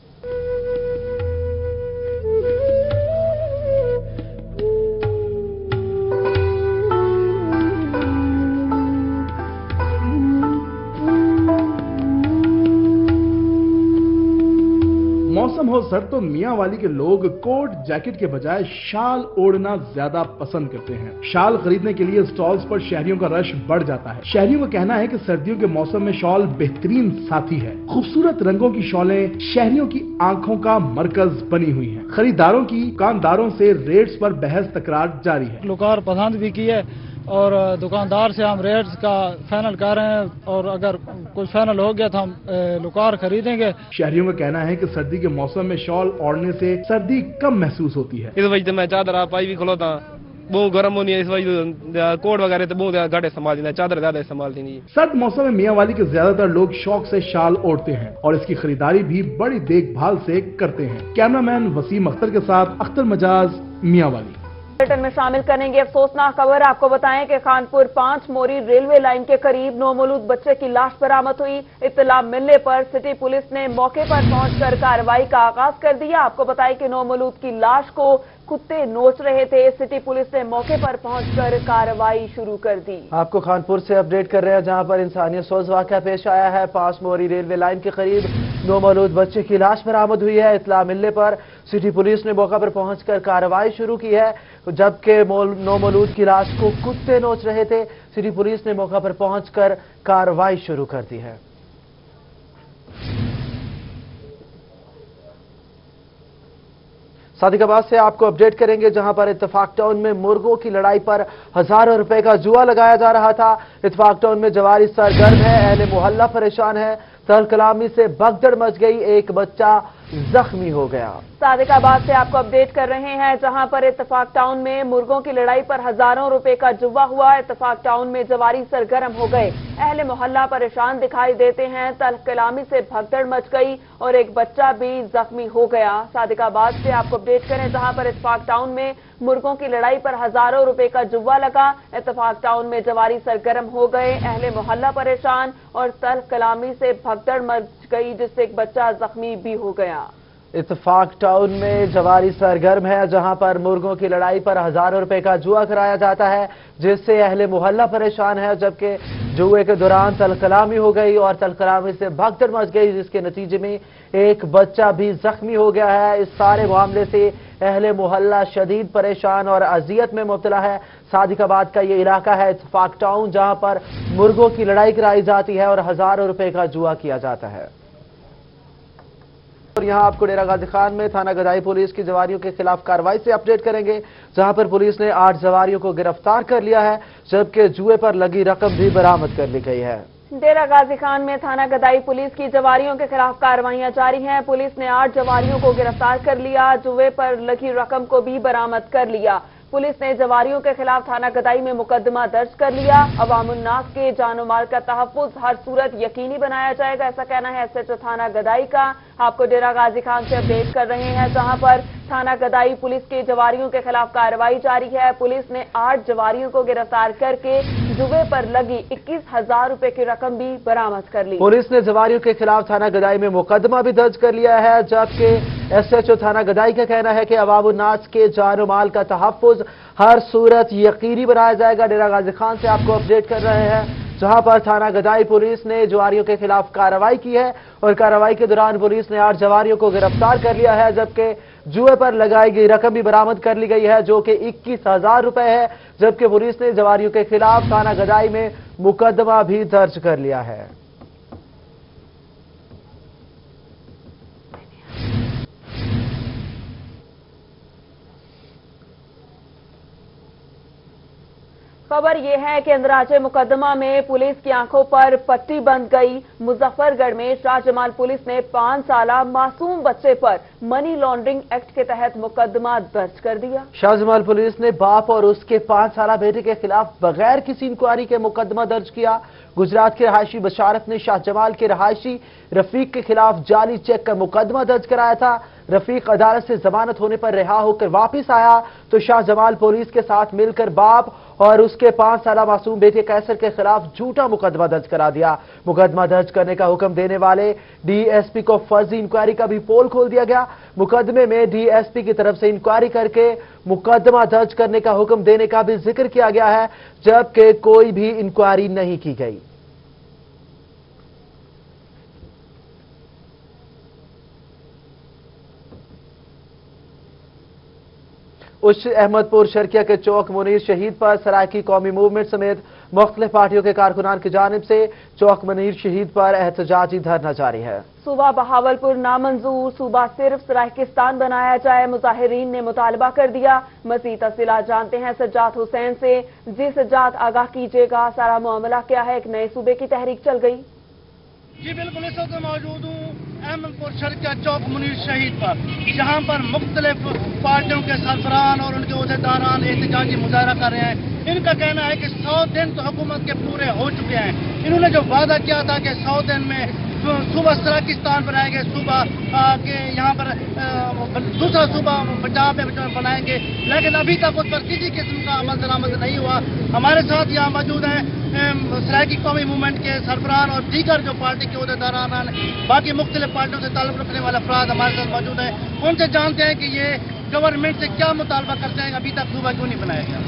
मौसम हो सर्द तो मियांवाली के लोग कोट जैकेट के बजाय शाल ओढ़ना ज्यादा पसंद करते हैं। शाल खरीदने के लिए स्टॉल्स पर शहरियों का रश बढ़ जाता है। शहरियों का कहना है कि सर्दियों के मौसम में शॉल बेहतरीन साथी है। खूबसूरत रंगों की शॉलें शहरियों की आंखों का मरकज बनी हुई हैं। खरीदारों की दुकानदारों से रेट्स पर बहस तकरार जारी है। लोकार पसंद भी की है और दुकानदार से हम रेट्स का फाइनल कर रहे हैं और अगर कुछ फाइनल हो गया तो हम लोकार खरीदेंगे। शहरियों का कहना है कि सर्दी के मौसम में शॉल ओढ़ने से सर्दी कम महसूस होती है। इस वजह मैं चादर पाई भी खलोता बहुत गर्म होनी है, इस वजह कोट वगैरह तो बहुत घटे संभाल देना, चादर ज्यादा संभाल देनी। सर्द मौसम में मियांवाली के ज्यादातर लोग शौक से शाल ओढ़ते हैं और इसकी खरीदारी भी बड़ी देखभाल से करते हैं। कैमरामैन वसीम अख्तर के साथ अख्तर मजाज, मियांवाली। बुलेटिन में शामिल करेंगे अफसोसनाक खबर। आपको बताएं कि खानपुर 5 मोरी रेलवे लाइन के करीब नौमौलूद बच्चे की लाश बरामद हुई। इत्तला मिलने पर सिटी पुलिस ने मौके पर पहुंचकर कार्रवाई का आगाज कर दिया। आपको बताएं कि नौमौलूद की लाश को कुत्ते नोच रहे थे। सिटी पुलिस ने मौके पर पहुंचकर कार्रवाई शुरू कर दी। आपको खानपुर से अपडेट कर रहे हैं, जहां पर इंसानियत सोज वाकया पेश आया है। 5 मोरी रेलवे लाइन के करीब नौमौलूद बच्चे की लाश बरामद हुई है। इत्तला मिलने पर सिटी पुलिस ने मौका पर पहुंचकर कार्रवाई शुरू की है, जबकि नौमौलूद की लाश को कुत्ते नोच रहे थे। सिटी पुलिस ने मौका पर पहुंचकर कार्रवाई शुरू कर दी है। सादिकाबाद से आपको अपडेट करेंगे, जहां पर इत्तेफाक टाउन में मुर्गों की लड़ाई पर हजारों रुपए का जुआ लगाया जा रहा था। इत्तेफाक टाउन में जवारी सरगर्म है, अहले मोहल्ला परेशान है। तहलकलामी से भगदड़ मच गई, एक बच्चा जख्मी हो गया। सादिकाबाद से आपको अपडेट कर रहे हैं, जहां पर इत्तेफाक टाउन में मुर्गों की लड़ाई पर हजारों रुपए का जुआ हुआ। इत्तेफाक टाउन में जवारी सरगर्म हो गए, अहले मोहल्ला परेशान दिखाई देते हैं। तहलकलामी से भगदड़ मच गई और एक बच्चा भी जख्मी हो गया। सादिकाबाद से आपको अपडेट करें, जहां पर इत्तेफाक टाउन में मुर्गों की लड़ाई पर हजारों रुपए का जुआ लगा। इत्तेफाक टाउन में जवारी सरगर्म हो गए, अहले मोहल्ला परेशान और तहलकलामी से भगदड़ मच गई, जिससे एक बच्चा जख्मी भी हो गया। इत्तेफाक टाउन में जवारी सरगर्म है, जहां पर मुर्गों की लड़ाई पर हजारों रुपए का जुआ कराया जाता है, जिससे अहले मोहल्ला परेशान है। जबकि जुए के दौरान तलकलामी हो गई और तलकलामी से भगदड़ मच गई, जिसके नतीजे में एक बच्चा भी जख्मी हो गया है। इस सारे मामले से अहले मोहल्ला शदीद परेशान और अजियत में मुब्तला है। सादिकाबाद का ये इलाका है इत्तेफाक टाउन, जहां पर मुर्गों की लड़ाई कराई जाती है और हजारों रुपए का जुआ किया जाता है। और यहां आपको डेरा गाजी खान में थाना गदाई पुलिस की जवारियों के खिलाफ कार्रवाई से अपडेट करेंगे, जहां पर पुलिस ने 8 जवारियों को गिरफ्तार कर लिया है, जबकि जुए पर लगी रकम भी बरामद कर ली गई है। डेरा गाजी खान में थाना गदाई पुलिस की जवारियों के खिलाफ कार्रवाइयां जारी हैं। पुलिस ने 8 जवारियों को गिरफ्तार कर लिया, जुए पर लगी रकम को भी बरामद कर लिया। पुलिस ने जवारियों के खिलाफ थाना गदाई में मुकदमा दर्ज कर लिया। अवामुन्नास के जानो माल का तहफ्फुज हर सूरत यकीनी बनाया जाएगा, ऐसा कहना है एसएचओ थाना गदाई का। आपको डेरा गाजी खान से अपडेट कर रहे हैं, जहां पर थाना गदाई पुलिस के जवारियों के खिलाफ कार्रवाई जारी है। पुलिस ने 8 जवारियों को गिरफ्तार करके जुए पर लगी 21,000 रुपए की रकम भी बरामद कर ली। पुलिस ने जवारियों के खिलाफ थाना गदाई में मुकदमा भी दर्ज कर लिया है, जबकि SHO थाना गदाई का कहना है कि अवामुन्नास के जान और माल का तहफ्फुज हर सूरत यकीनी बनाया जाएगा। डेरा गाजी खान से आपको अपडेट कर रहे हैं, जहां पर थाना गदाई पुलिस ने जवारियों के खिलाफ कार्रवाई की है और कार्रवाई के दौरान पुलिस ने 8 जवारियों को गिरफ्तार कर लिया है, जबकि जुए पर लगाई गई रकम भी बरामद कर ली गई है, जो कि 21,000 रुपए है। जबकि पुलिस ने जवारियों के खिलाफ थाना गदाई में मुकदमा भी दर्ज कर लिया है। खबर यह है कि अंदराजे मुकदमा में पुलिस की आंखों पर पट्टी बंध गई। मुजफ्फरगढ़ में शाहजमाल पुलिस ने 5 साला मासूम बच्चे पर मनी लॉन्ड्रिंग एक्ट के तहत मुकदमा दर्ज कर दिया। शाहजमाल पुलिस ने बाप और उसके 5 साला बेटे के खिलाफ बगैर किसी इंक्वायरी के मुकदमा दर्ज किया। गुजरात के रहायशी बशारत ने शाहजमाल के रहायशी रफीक के खिलाफ जाली चेक का मुकदमा दर्ज कराया था। रफीक अदालत से जमानत होने पर रिहा होकर वापस आया तो शाहजमाल पुलिस के साथ मिलकर बाप और उसके 5 साला मासूम बेटे कैसर के खिलाफ झूठा मुकदमा दर्ज करा दिया। मुकदमा दर्ज करने का हुक्म देने वाले DSP को फर्जी इंक्वायरी का भी पोल खोल दिया गया। मुकदमे में DSP की तरफ से इंक्वायरी करके मुकदमा दर्ज करने का हुक्म देने का भी जिक्र किया गया है, जबकि कोई भी इंक्वायरी नहीं की गई। उच्च अहमदपुर शर्किया के चौक मुनीर शहीद पर सरायकी कौमी मूवमेंट समेत मुख्तलिफ पार्टियों के कारकुनान की जानिब से चौक मुनीर शहीद पर एहतजाजी धरना जारी है। सूबा बहावलपुर नामंजूर, सूबा सिर्फ सराइकिस्तान बनाया जाए, मुजाहिरीन ने मुतालबा कर दिया। मजीद तफसीलात जानते हैं सज्जाद हुसैन से। जी सज्जाद, आगाह कीजिएगा, सारा मामला क्या है? एक नए सूबे की तहरीक चल गई? जी बिल्कुल, इस वक्त मौजूद हूँ अहमदपुर शर्किया चौक मुनीर शहीद पर, जहाँ पर मुख्तलिफ पार्टियों के सरबराहान और उनके अहदेदारान एहतजाजी मुजाहरा कर रहे हैं। इनका कहना है कि 100 दिन तो हुकूमत के पूरे हो चुके हैं। इन्होंने जो वादा किया था कि 100 दिन में सूबा सराकिस्तान बनाएंगे, सूबा के यहाँ पर दूसरा सूबा पंजाब में बनाएंगे, लेकिन अभी तक उस पर किसी किस्म का अमल दरामद नहीं हुआ। हमारे साथ यहाँ मौजूद हैं सराइकी कौमी मूवमेंट के सरबराहान और दीगर जो पार्टी के अहदेदारान बाकी मुख्तलिफ पार्टियों से ताल्लुक रखने वाले अफराद हमारे साथ मौजूद हैं। उनसे जानते हैं कि ये गवर्नमेंट से क्या मुतालबा करते हैं, अभी तक सूबा क्यों नहीं बनाया गया।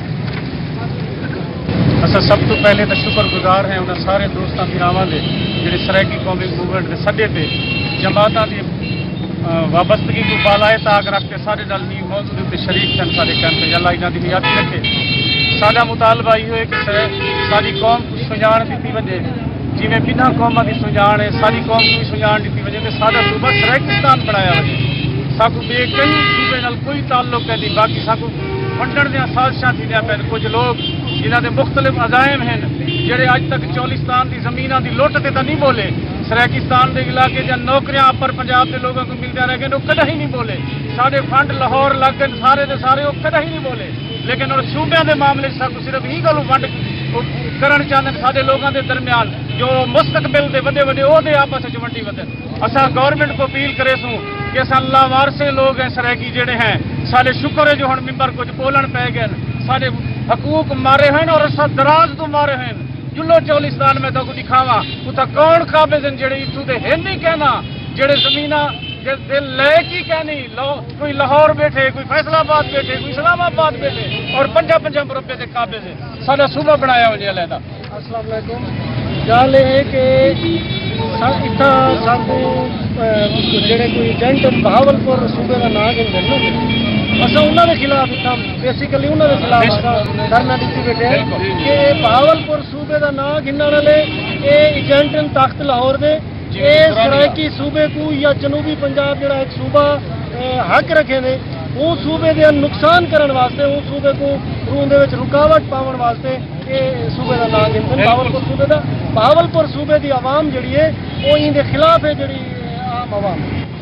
असा सब तो पहले तो शुक्रगुजार हैं उन्हें सारे दोस्तों भरावां दे जिहड़े सराइकी कौमी मूवमेंट के सदे ते जमातां दी वाबस्तगी को बालाए ताक रख के सारे नाल नींव मौजूद ते शरीक सन सारे कैंप अल्लाह इन्हां दी हियाती रखे। साडा मुतालबा इहो है कि सारी कौम को सुजान दी वजे, जिवें बिना कौमां दी सुजान है सारी कौम को सुजान दी वजे ते साडा सूबा सराइकिस्तान बनाया वजे। साकू बे कई सूबे नाल कोई ताल्लुक है नहीं, बाकी साकू वंडण दियां साजिशां थींदियां पैन। कुछ लोग जिन्हां दे मुख्तलिफ अजाइम हैं जेड़े अज तक चौलिस्तान की जमीन की लुट से तो नहीं बोले, सराकिस्तान के इलाके ज नौकरियां अपर पंजाब के लोगों को मिलते रह गए वो कदा ही नहीं बोले। साढ़े फंड लाहौर लग गए सारे के सारे वो कदा ही नहीं बोले। लेकिन और सूबे के मामले सिर्फ ही गल वंड करन चाहते हैं सारे लोगों के दरम्यान जो मुस्तकबिल के वडे वडे ओहदे आपस में वंडी वधन। असा गवर्नमेंट को अपील करे सूँ कि असा लावारसे लोग हैं सराइकी जेड़े हैं, सारे शुक्र है जो हम मिंबर कुछ बोलन पै गए, सारे हकूक मारे हैं और असा दराज तो मारे हैं। जुल्लो चौलिस्तान में तो दिखावा उतना कौन काबिज हैं जेड़े इतू दे है नहीं कहना, जेड़े जमीना दिल लैक ही कहनी। कोई लाहौर बैठे, कोई फैसलाबाद बैठे, कोई इस्लामाबाद बैठे और 50-50 मुरब्बे के काबिज है। साडा सूबा बनाया हो अलहदा। अस्सलाम वालेकुम। गल है कि इतना सानू जेड़े कोई एजेंट बहावलपुर सूबे का नाम गिनते हैं असा उन्होंने खिलाफ इतना बेसिकली उन्होंने खिलाफ धरना दी बैठे कि बहावलपुर सूबे का नाम गिनने वाले एजेंट तख्त लाहौर दे सराइकी सूबे को या जनूबी पंजाब जो एक सूबा हक रखे ने वो सूबे के नुकसान करने वास्ते वो सूबे को रूह रुकावट पावन वास्ते ये सूबे का नाम गिनते हैं बहावलपुर सूबे का। बहावलपुर सूबे की आवाम जी है वो इनके खिलाफ है जी आम आवाम।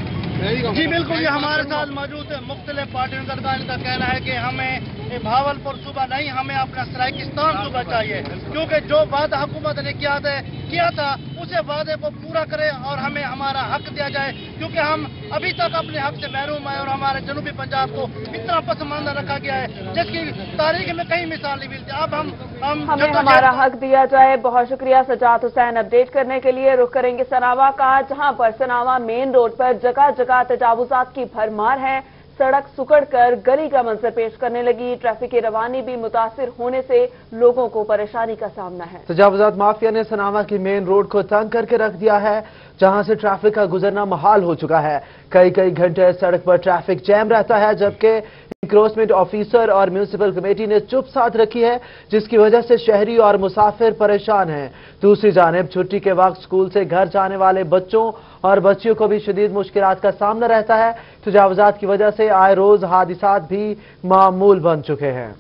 जी बिल्कुल, ये हमारे साथ मौजूद है मुख्तलिफ पार्टियों का इनका कहना है कि हमें बहावलपुर सूबा नहीं, हमें अपना सराइकिस्तान सूबा चाहिए, क्योंकि जो वादा हुकूमत ने किया था उसे वादे को पूरा करे और हमें हमारा हक दिया जाए, क्योंकि हम अभी तक अपने हक से महरूम हैं और हमारे जनूबी पंजाब को इतना पसमानदा रखा गया है जिसकी तारीख में कहीं मिसाल नहीं मिलती। अब हमें हमारा हक दिया जाए। बहुत शुक्रिया सजाद हुसैन अपडेट करने के लिए। रुख करेंगे सनावा का, जहां पर सनावा मेन रोड पर जगह जगह तजावुजात की भरमार है। सड़क सुकड़ कर गली का मंजर पेश करने लगी। ट्रैफिक की रवानी भी मुतासिर होने से लोगों को परेशानी का सामना है। तजावुजात माफिया ने सनावा की मेन रोड को तंग करके रख दिया है, जहां से ट्रैफिक का गुजरना मुहाल हो चुका है। कई घंटे सड़क पर ट्रैफिक जैम रहता है, जबकि इंक्रोचमेंट ऑफिसर और म्यूनिसिपल कमेटी ने चुप साध रखी है, जिसकी वजह से शहरी और मुसाफिर परेशान हैं। दूसरी जानिब छुट्टी के वक्त स्कूल से घर जाने वाले बच्चों और बच्चियों को भी शदीद मुश्किलात का सामना रहता है। तजावुजात की वजह से आए रोज हादिसात भी मामूल बन चुके हैं।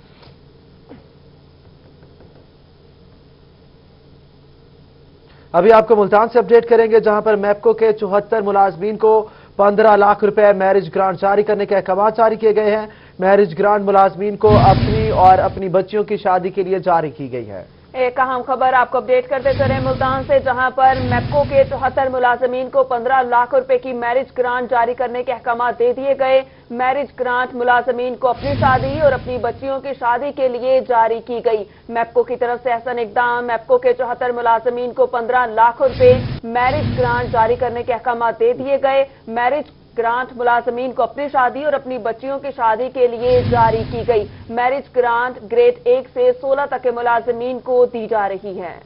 अभी आपको मुल्तान से अपडेट करेंगे, जहां पर मैपको के 74 मुलाजमीन को 15 लाख रुपए मैरिज ग्रांट जारी करने के अहकाम जारी किए गए हैं। मैरिज ग्रांट मुलाजमीन को अपनी और अपनी बच्चियों की शादी के लिए जारी की गई है। एक अहम खबर आपको अपडेट करते चले मुल्तान से, जहां पर मैपको के 74 मुलाजमीन को 15 लाख रुपए की मैरिज ग्रांट जारी करने के अहकाम दे दिए गए। मैरिज ग्रांट मुलाजमीन को अपनी शादी और अपनी बच्चियों की शादी के लिए जारी की गई। मैपको की तरफ से ऐसा इकदाम, मैपको के 74 मुलाजमीन को 15 लाख रुपए मैरिज ग्रांट जारी करने के अहकाम दे दिए गए। मैरिज ग्रांट मुलाजमीन को अपनी शादी और अपनी बच्चियों की शादी के लिए जारी की गई। मैरिज ग्रांट ग्रेड 1 से 16 तक के मुलाजमीन को दी जा रही है।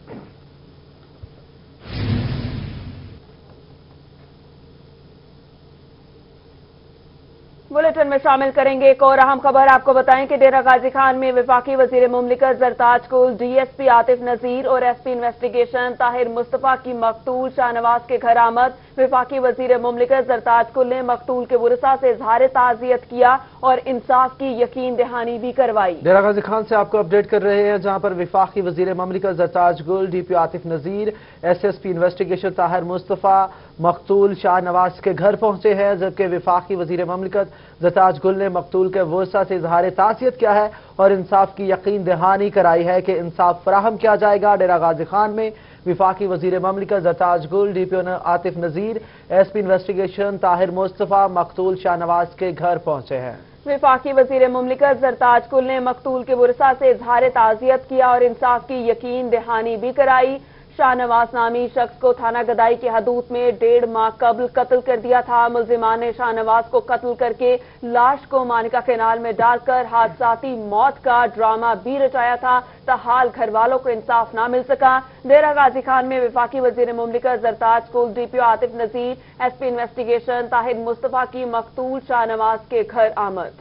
बुलेटिन में शामिल करेंगे एक और अहम खबर। आपको बताएं कि डेरा गाजी खान में वफाकी वजीर मुमलिकत जरताज कुल, डीएसपी आतिफ नजीर और एसपी इन्वेस्टिगेशन ताहिर मुस्तफा की मकतूल शाहनवाज के घर आमद। वफाकी वजीर मुमलिकत जरताज कुल ने मकतूल के वरसा से इजहार ताज़ियत किया और इंसाफ की यकीन दहानी भी करवाई। डेरा गाजी खान से आपको अपडेट कर रहे हैं, जहां पर वफाकी वजीर मुमलिकत Zartaj Gul, DP Atif Nazir, SSP investigation Tahir Mustafa मकतूल शाहनवाज के घर पहुंचे हैं। जबकि वफाकी वजीर मुमलिकत जरताज गुल ने मकतूल के वरसा से इजहार ताज़ियत किया है और इंसाफ की यकीन दहानी कराई है कि इंसाफ फराहम किया जाएगा। डेरा गाजी खान में वफाकी वजीर मुमलिकत Zartaj Gul, DP Atif Nazir, SP investigation Tahir Mustafa मकतूल शाहनवाज के घर पहुंचे हैं। वफाकी वजीर मुमलिकत जरताज कुल ने मकतूल के वरसा से इजहार ताज़ियत किया और इंसाफ की यकीन दहानी भी कराई। शाहनवाज नामी शख्स को थाना गदाई की हदूद में 1.5 माह कबल कत्ल कर दिया था। मुल्जिमान ने शाहनवाज को कत्ल करके लाश को मानिका कैनाल में डालकर हादसाती मौत का ड्रामा भी रचाया था। ताहाल घर वालों को इंसाफ न मिल सका। डेरा गाजी खान में वफाकी वजीर मुमलिकत Zartaj Gul, DPO Atif Nazir, SP investigation Tahir Mustafa की मकतूल शाहनवाज के घर आमद।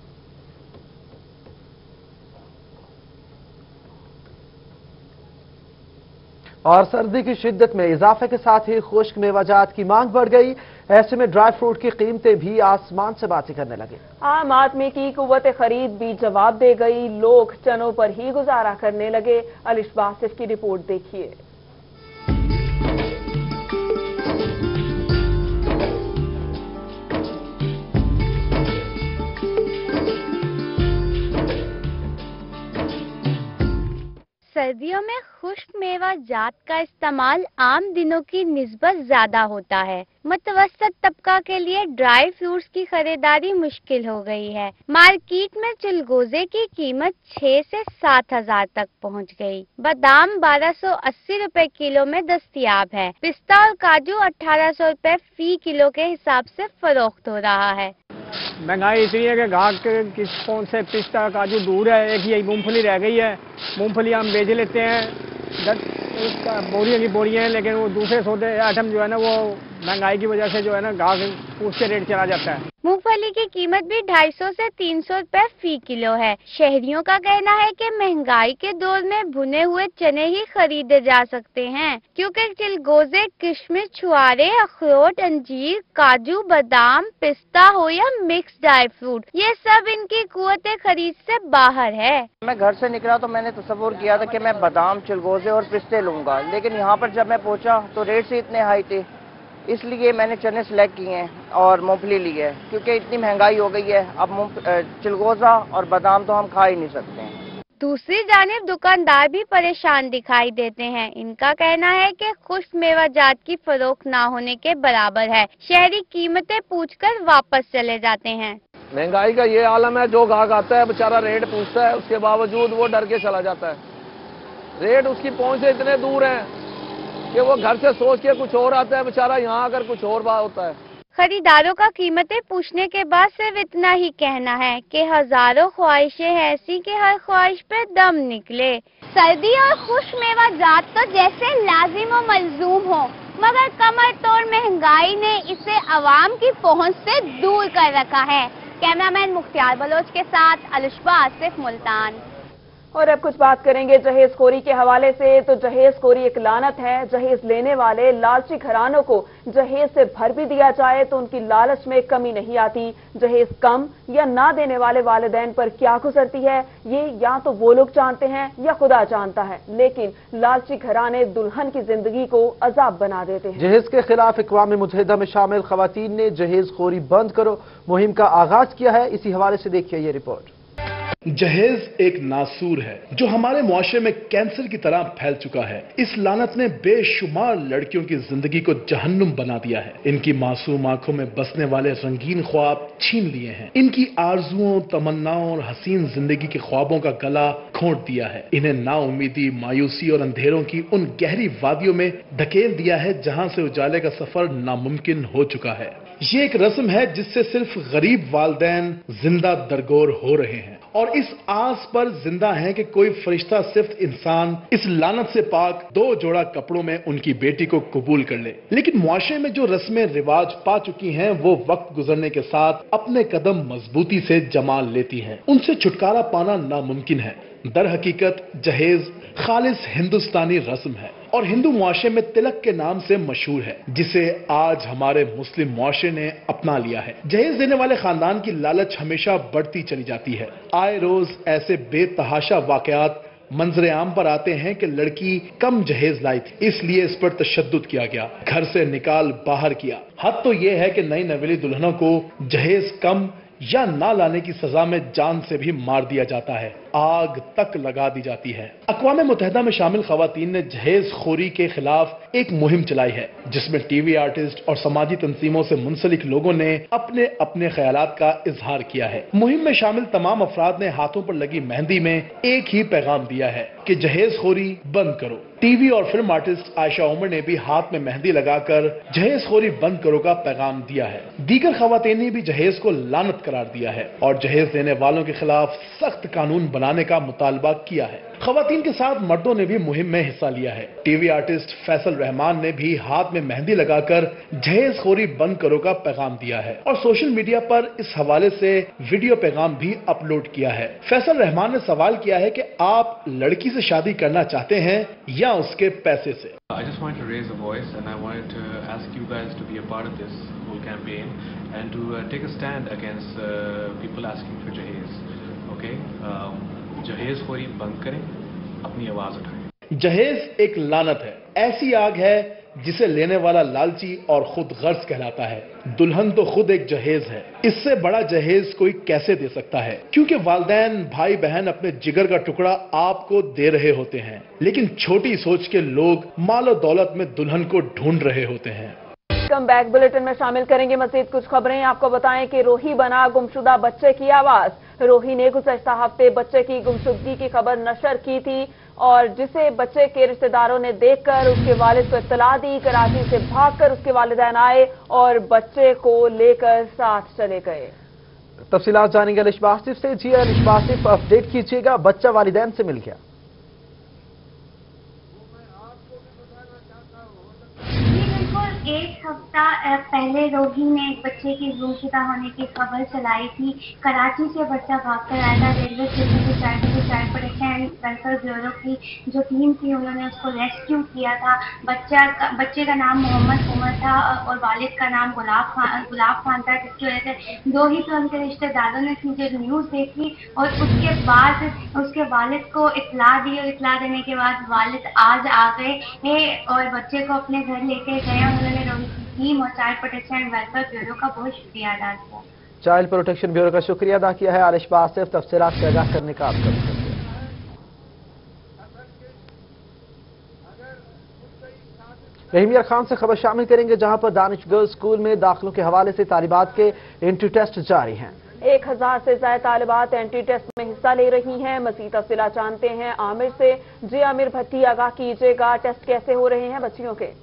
और सर्दी की शिद्दत में इजाफे के साथ ही खुश्क मेवाजात की मांग बढ़ गई। ऐसे में ड्राई फ्रूट की कीमतें भी आसमान से बातें करने लगे। आम आदमी की कुव्वत खरीद भी जवाब दे गई। लोग चनों पर ही गुजारा करने लगे। अलिश बासिफ की रिपोर्ट देखिए। सर्दियों में खुश्क मेवा जात का इस्तेमाल आम दिनों की निस्बत ज्यादा होता है। मुतवस्सत तबका के लिए ड्राई फ्रूट्स की खरीदारी मुश्किल हो गई है। मार्केट में चिलगोजे की कीमत 6 से 7 हजार तक पहुंच गई। बादाम 1280 रुपए किलो में दस्तयाब है। पिस्ता और काजू 1800 रुपए फी किलो के हिसाब से फरोख्त हो रहा है। महंगाई इतनी है कि गाहक किस कौन से पिस्ता काजू दूर है। एक यही मूंगफली रह गई है। मूंगफली हम बेच लेते हैं, बोरियों की बोरियां हैं, लेकिन वो दूसरे सौदे आइटम जो है ना, वो महंगाई की वजह से जो है ना गाहक उससे रेट चला जाता है। मूंगफली की कीमत भी 250 से 300 रुपए फी किलो है। शहरियों का कहना है कि महंगाई के दौर में भुने हुए चने ही खरीदे जा सकते हैं, क्योंकि चिलगोजे, किशमिश, छुआरे, अखरोट, अंजीर, काजू, बादाम, पिस्ता हो या मिक्स ड्राई फ्रूट, ये सब इनकी कुव्वत खरीद से बाहर है। मैं घर से निकला तो मैंने तसव्वुर किया था कि मैं बादाम, चिलगोजे और पिस्ते लूंगा, लेकिन यहाँ पर जब मैं पहुँचा तो रेट से इतने हाई थे, इसलिए मैंने चने सेलेक्ट किए हैं और मूंगफली ली है, क्योंकि इतनी महंगाई हो गई है। अब चिलगोजा और बादाम तो हम खा ही नहीं सकते हैं। दूसरी जानिब दुकानदार भी परेशान दिखाई देते हैं। इनका कहना है कि खुश्क मेवा जात की फरोख्त ना होने के बराबर है। शहरी कीमतें पूछकर वापस चले जाते हैं। महंगाई का ये आलम है, जो ग्राहक आता है बेचारा रेट पूछता है, उसके बावजूद वो डर के चला जाता है। रेट उसकी पहुंच से इतने दूर हैं कि वो घर से सोच के कुछ और आता है बेचारा, यहाँ आकर कुछ और बात होता है। खरीदारों का कीमतें पूछने के बाद सिर्फ इतना ही कहना है कि हजारों ख्वाहिशें ऐसी कि हर ख्वाहिश पे दम निकले। सर्दी और खुश्क मेवा जात तो जैसे लाजिम और मलजूम हो, मगर कमर तोड़ महंगाई ने इसे अवाम की पहुंच से दूर कर रखा है। कैमरामैन मुख्तियार बलोच के साथ अलिशबा आसिफ, मुल्तान। और अब कुछ बात करेंगे जहेज खोरी के हवाले से। तो जहेज खोरी एक लानत है। जहेज लेने वाले लालची घरानों को जहेज से भर भी दिया जाए तो उनकी लालच में कमी नहीं आती। जहेज कम या ना देने वाले वालिदैन पर क्या गुजरती है, ये या तो वो लोग जानते हैं या खुदा जानता है, लेकिन लालची घराने दुल्हन की जिंदगी को अजाब बना देते हैं। जहेज के खिलाफ अक़वाम मुत्तहिदा में शामिल खवातीन ने जहेज खोरी बंद करो मुहिम का आगाज किया है। इसी हवाले से देखिए ये रिपोर्ट। जहेज एक नासूर है जो हमारे मुआशरे में कैंसर की तरह फैल चुका है। इस लानत ने बेशुमार लड़कियों की जिंदगी को जहन्नुम बना दिया है। इनकी मासूम आंखों में बसने वाले रंगीन ख्वाब छीन लिए हैं। इनकी आरजुओं, तमन्नाओं और हसीन जिंदगी के ख्वाबों का गला घोंट दिया है। इन्हें नाउमीदी, मायूसी और अंधेरों की उन गहरी वादियों में धकेल दिया है जहां से उजाले का सफर नामुमकिन हो चुका है। ये एक रस्म है जिससे सिर्फ गरीब वालिदैन जिंदा दरगोर हो रहे हैं और इस आस पर जिंदा है कि कोई फरिश्ता सिर्फ इंसान इस लानत से पाक 2 जोड़ा कपड़ों में उनकी बेटी को कबूल कर ले। लेकिन मुआशरे में जो रस्में रिवाज पा चुकी हैं वो वक्त गुजरने के साथ अपने कदम मजबूती से जमा लेती हैं। उनसे छुटकारा पाना नामुमकिन है। दर हकीकत जहेज खालिस हिंदुस्तानी रस्म है और हिंदू मुआशरे में तिलक के नाम से मशहूर है, जिसे आज हमारे मुस्लिम मुआशरे ने अपना लिया है। जहेज देने वाले खानदान की लालच हमेशा बढ़ती चली जाती है। आए रोज ऐसे बेतहाशा वाकयात मंजरे आम पर आते हैं कि लड़की कम जहेज लाई थी, इसलिए इस पर तशद्दुद किया गया, घर से निकाल बाहर किया। हद तो यह है कि नई नवेली दुल्हनों को जहेज कम या ना लाने की सजा में जान से भी मार दिया जाता है, आग तक लगा दी जाती है। अक़वाम मुत्तहिदा में शामिल खवातीन ने जहेज खोरी के खिलाफ एक मुहिम चलाई है जिसमें टीवी आर्टिस्ट और समाजी तंजीमों से मुंसलिक लोगों ने अपने अपने ख्यालात का इजहार किया है। मुहिम में शामिल तमाम अफराद ने हाथों पर लगी मेहंदी में एक ही पैगाम दिया है कि जहेज खोरी बंद करो। टीवी और फिल्म आर्टिस्ट आयशा उमर ने भी हाथ में मेहंदी लगाकर जहेज खोरी बंद करो का पैगाम दिया है। दीगर खवातीन ने भी जहेज को लानत करार दिया है और जहेज देने वालों के खिलाफ सख्त कानून बनाने का मुतालबा किया है। खवातीन के साथ मर्दों ने भी मुहिम में हिस्सा लिया है। टीवी आर्टिस्ट फैसल रहमान ने भी हाथ में मेहंदी लगाकर जहेज खोरी बंद करो का पैगाम दिया है और सोशल मीडिया पर इस हवाले से वीडियो पैगाम भी अपलोड किया है। फैसल रहमान ने सवाल किया है कि आप लड़की से शादी करना चाहते हैं या उसके पैसे से। I just wanted to raise a voice and I wanted to ask you guys to be a part of this whole campaign and to take a stand against people asking for jahez. Okay? जहेज खोरी बंद करें, अपनी आवाज उठाएं। जहेज एक लानत है, ऐसी आग है जिसे लेने वाला लालची और खुद गर्ज कहलाता है। दुल्हन तो खुद एक जहेज है, इससे बड़ा जहेज कोई कैसे दे सकता है, क्योंकि वालिदैन भाई बहन अपने जिगर का टुकड़ा आपको दे रहे होते हैं, लेकिन छोटी सोच के लोग मालो दौलत में दुल्हन को ढूंढ रहे होते हैं। कम बैक बुलेटिन में शामिल करेंगे मजीद कुछ खबरें। आपको बताएं कि रोही बना गुमशुदा बच्चे की आवाज। रोही ने गुज़श्ता हफ्ते बच्चे की गुमशुदगी की खबर नशर की थी और जिसे बच्चे के रिश्तेदारों ने देखकर उसके वालिद को इत्तला दी। कराची से भागकर उसके वालिदैन आए और बच्चे को लेकर साथ चले गए। तफसीलात जानेंगे अलिशबा आसिफ से। जी अलिशबा आसिफ, अपडेट कीजिएगा, बच्चा वालिदैन से मिल गया? एक हफ्ता पहले रोही ने एक बच्चे की गुमशुदा होने की खबर चलाई थी। कराची से बच्चा भागकर आया था। रेलवे स्टेशन से child protection and welfare bureau की जो टीम थी उन्होंने उसको रेस्क्यू किया था। बच्चे का नाम मोहम्मद उमर था और वालिद का नाम गुलाब खान था, जिसकी वजह से रोही तो उनके रिश्तेदारों ने जब न्यूज़ देखी और उसके बाद उसके वालिद को इत्तला दी और इत्तला देने के बाद वालिद आज आ गए और बच्चे को अपने घर लेके गए। उन्होंने रोही की टीम और child protection and welfare bureau का बहुत शुक्रिया अदा किया। चाइल्ड प्रोटेक्शन ब्यूरो का शुक्रिया अदा किया है। अलिशबा आसिफ, तफसीलात से आगाह करने का आपका शुक्रिया। रहीमिया खान से खबर शामिल करेंगे, जहां पर दानिश गर्ल्स स्कूल में दाखिलों के हवाले से तालिबात के एंट्री टेस्ट जारी हैं। 1000 से ज्यादा तालिबात एंट्री टेस्ट में हिस्सा ले रही हैं। मजीद तफसीलात जानते हैं आमिर से। जी आमिर भट्टी, आगाह कीजिएगा, टेस्ट कैसे हो रहे हैं बच्चियों के?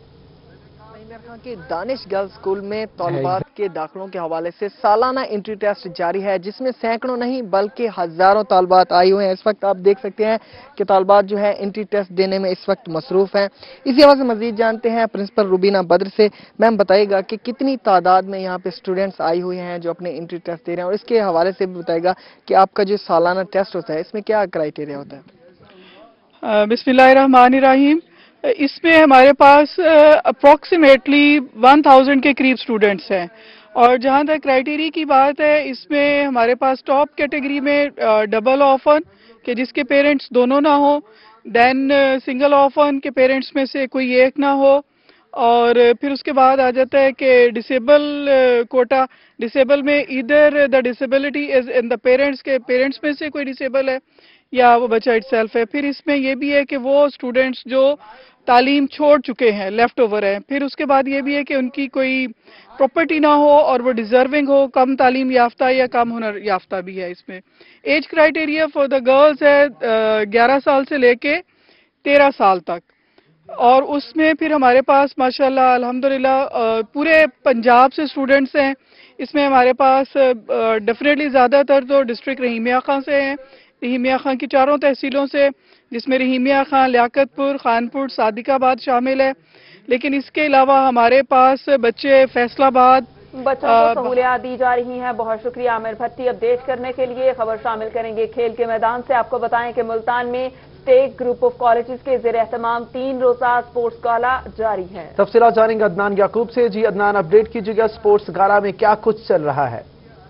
कि दानिश गर्ल्स स्कूल में तालिबात के दाखिलों के हवाले से सालाना एंट्री टेस्ट जारी है, जिसमें सैकड़ों नहीं बल्कि हजारों तालिबात आई हुए हैं। इस वक्त आप देख सकते हैं कि तालिबात जो है एंट्री टेस्ट देने में इस वक्त मसरूफ हैं। इसी हवाले से मजीद जानते हैं प्रिंसिपल रुबीना बद्र से। मैम बताइएगा कि कितनी तादाद में यहाँ पे स्टूडेंट्स आई हुए हैं जो अपने एंट्री टेस्ट दे रहे हैं, और इसके हवाले से भी बताएगा कि आपका जो सालाना टेस्ट होता है इसमें क्या क्राइटेरिया होता है? बिस्मिल्लाहिर्रहमानिर्रहीम। इसमें हमारे पास अप्रॉक्सीमेटली 1000 के करीब स्टूडेंट्स हैं, और जहां तक क्राइटेरिया की बात है, इसमें हमारे पास टॉप कैटेगरी में डबल ऑफन के जिसके पेरेंट्स दोनों ना हो, देन सिंगल ऑफन के पेरेंट्स में से कोई एक ना हो, और फिर उसके बाद आ जाता है कि डिसेबल कोटा। डिसेबल में इधर the disability is in the parents के पेरेंट्स में से कोई डिसेबल है या वो बच्चा इटसेल्फ है। फिर इसमें ये भी है कि वो स्टूडेंट्स जो तालीम छोड़ चुके हैं, लेफ्ट ओवर हैं। फिर उसके बाद ये भी है कि उनकी कोई प्रॉपर्टी ना हो और वो डिजर्विंग हो, कम तालीम याफ्ता या कम हुनर याफ्ता भी है। इसमें age criteria for the girls है 11 साल से लेके 13 साल तक, और उसमें फिर हमारे पास माशाल्लाह अल्हम्दुलिल्लाह पूरे पंजाब से स्टूडेंट्स हैं। इसमें हमारे पास डेफिनेटली ज़्यादातर तो डिस्ट्रिक्ट रहीमिया खां से हैं, रहीमिया खां की 4 तहसीलों से, जिसमें रहीमिया खां, लियाकतपुर, खानपुर, सादिकाबाद शामिल है। लेकिन इसके अलावा हमारे पास बच्चे फैसलाबाद, बच्चों को सहूलियात दी जा रही हैं। बहुत शुक्रिया आमिर भट्टी अपडेट करने के लिए। खबर शामिल करेंगे खेल के मैदान से। आपको बताएं कि मुल्तान में स्टेट ग्रुप ऑफ कॉलेजेस के ज़ेर एहतमाम 3 रोज़ा स्पोर्ट्स गाला जारी है। तफसीलात जानेंगे अदनान याकूब से। जी अदनान, अपडेट कीजिएगा, स्पोर्ट्स गाला में क्या कुछ चल रहा है?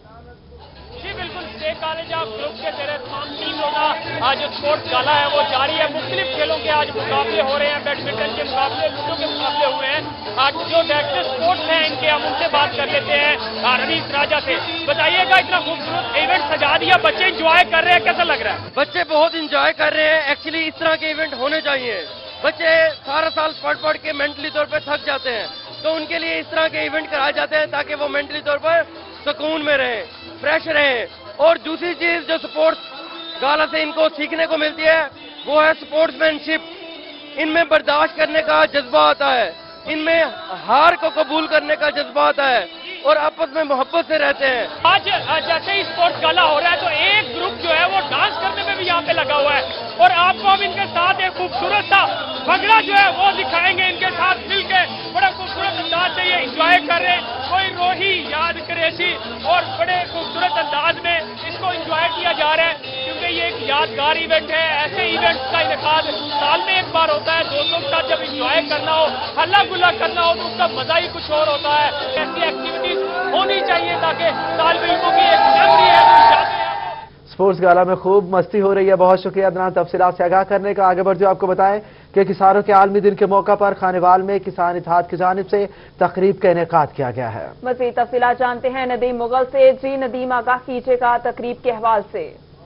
जी बिल्कुल, स्टेट कॉलेज ऑफ ग्रुप के ज़ेर एहतमाम 3 रोज़ा आज जो स्पोर्ट्स गाला है वो जारी है। मुख्तलिफ खेलों के आज मुकाबले हो रहे हैं, बैडमिंटन के मुकाबले, लूडो के मुकाबले हुए हैं। आज जो डायरेक्टर स्पोर्ट्स हैं इनके हम उनसे बात कर लेते हैं। रनीस राजा से बताइएगा, इतना खूबसूरत इवेंट सजा दिया, बच्चे इंजॉय कर रहे हैं, कैसा लग रहा है? बच्चे बहुत इंजॉय कर रहे हैं। एक्चुअली इस तरह के इवेंट होने चाहिए। बच्चे सारा साल पढ़ के मेंटली तौर पर थक जाते हैं, तो उनके लिए इस तरह के इवेंट कराए जाते हैं ताकि वो मेंटली तौर पर सुकून में रहें, फ्रेश रहें। और दूसरी चीज जो स्पोर्ट्स गाला से इनको सीखने को मिलती है वो है स्पोर्ट्समैनशिप। इनमें बर्दाश्त करने का जज्बा आता है, इनमें हार को कबूल करने का जज्बा आता है, और आपस में मोहब्बत से रहते हैं। आज जैसे ही स्पोर्ट्स गाला हो रहा है तो एक ग्रुप जो है वो डांस करने में भी यहाँ पे लगा हुआ है, और आपको हम इनके साथ एक खूबसूरत सा भंगड़ा जो है वो दिखाएंगे इनके साथ मिलके। बड़ा खूबसूरत अंदाज से ये इंजॉय कर रहे हैं। कोई रोही याद करेसी, और बड़े खूबसूरत अंदाज में इसको इंजॉय किया जा रहा है, क्योंकि ये एक यादगार इवेंट है। ऐसे इवेंट्स का इनेकाद साल में एक बार होता है। दोस्तों के साथ जब इंजॉय करना हो, हल्ला गुल्ला करना हो, तो उसका मजा ही कुछ और होता है। ऐसी एक्टिविटीज होनी चाहिए ताकि तालिब इल्मों की एक मेमोरी है। स्पोर्ट्स गाला में खूब मस्ती हो रही है। बहुत शुक्रिया अदनान तफसीलात से आगाह करने का। आगे बढ़ते आपको बताएं कि किसानों के आलमी दिन के मौका पर खानेवाल में किसान इत्तेहाद की जानिब से तकरीब का इनेकाद किया गया है। मज़ीद तफसीलात जानते हैं नदीम मुगल से। जी नदीम, आगाह कीजिएगा तकरीब के हवाले से।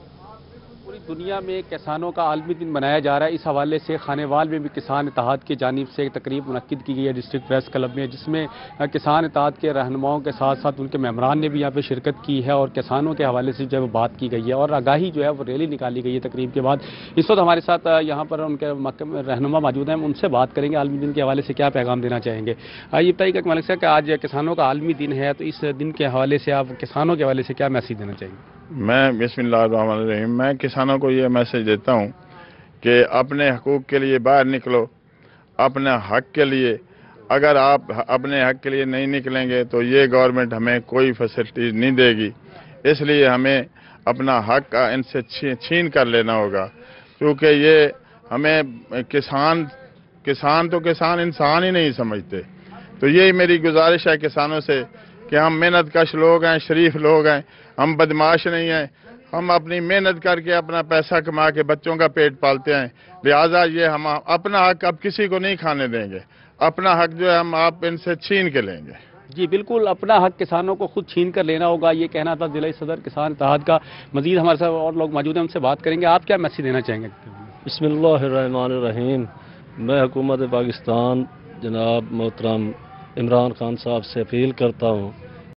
पूरी दुनिया में किसानों का आलमी दिन मनाया जा रहा है। इस हवाले से खानेवाल में भी किसान इत्तेहाद की जानिब से एक तकरीब मुनक्किद की गई है डिस्ट्रिक्ट प्रेस क्लब में, जिसमें किसान इत्तेहाद के रहनुमाओं के साथ साथ उनके मेम्बरान ने भी यहाँ पे शिरकत की है, और किसानों के हवाले से जो है बात की गई है, और आगाही जो है वो रैली निकाली गई है तकरीब के बाद। इस वक्त हमारे साथ यहाँ पर उनके रहनुमा मौजूद हैं, हम उनसे बात करेंगे आलमी दिन के हवाले से क्या पैगाम देना चाहेंगे। ये बताइएगा मलिक साहब कि आज किसानों का आलमी दिन है, तो इस दिन के हवाले से आप किसानों के हवाले से क्या मैसेज देना चाहेंगे? मैं बिस्मिल्लाहिर्रहमानिर्रहीम मैं किसानों को ये मैसेज देता हूँ कि अपने हकूक़ के लिए बाहर निकलो, अपने हक के लिए। अगर आप अपने हक के लिए नहीं निकलेंगे तो ये गवर्नमेंट हमें कोई फैसिलिटीज नहीं देगी। इसलिए हमें अपना हक इनसे छीन कर लेना होगा, क्योंकि ये हमें किसान तो किसान इंसान ही नहीं समझते। तो यही मेरी गुजारिश है किसानों से कि हम मेहनत कश लोग हैं, शरीफ लोग हैं, हम बदमाश नहीं हैं। हम अपनी मेहनत करके अपना पैसा कमा के बच्चों का पेट पालते हैं। लिहाजा ये हम अपना हक अब किसी को नहीं खाने देंगे। अपना हक जो है हम आप इनसे छीन के लेंगे। जी बिल्कुल, अपना हक किसानों को खुद छीन कर लेना होगा, ये कहना था जिला सदर किसान इत्तेहाद का। मजीद हमारे साथ और लोग मौजूद हैं, उनसे बात करेंगे। आप क्या मैसेज देना चाहेंगे? बिस्मिल्लाहिर्रहमानिर्रहीम मैं हुकूमत पाकिस्तान जनाब मोहतरम इमरान खान साहब से अपील करता हूँ